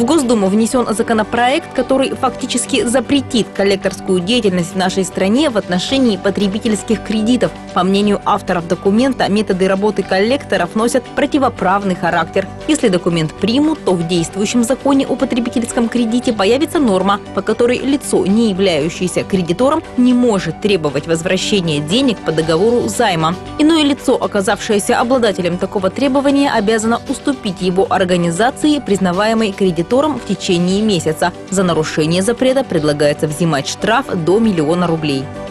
В Госдуму внесен законопроект, который фактически запретит коллекторскую деятельность в нашей стране в отношении потребительских кредитов. По мнению авторов документа, методы работы коллекторов носят противоправный характер. Если документ примут, то в действующем законе о потребительском кредите появится норма, по которой лицо, не являющееся кредитором, не может требовать возвращения денег по договору займа. Иное лицо, оказавшееся обладателем такого требования, обязано уступить его организации, признаваемой кредитором, в течение месяца. За нарушение запрета предлагается взимать штраф до 1 000 000 рублей.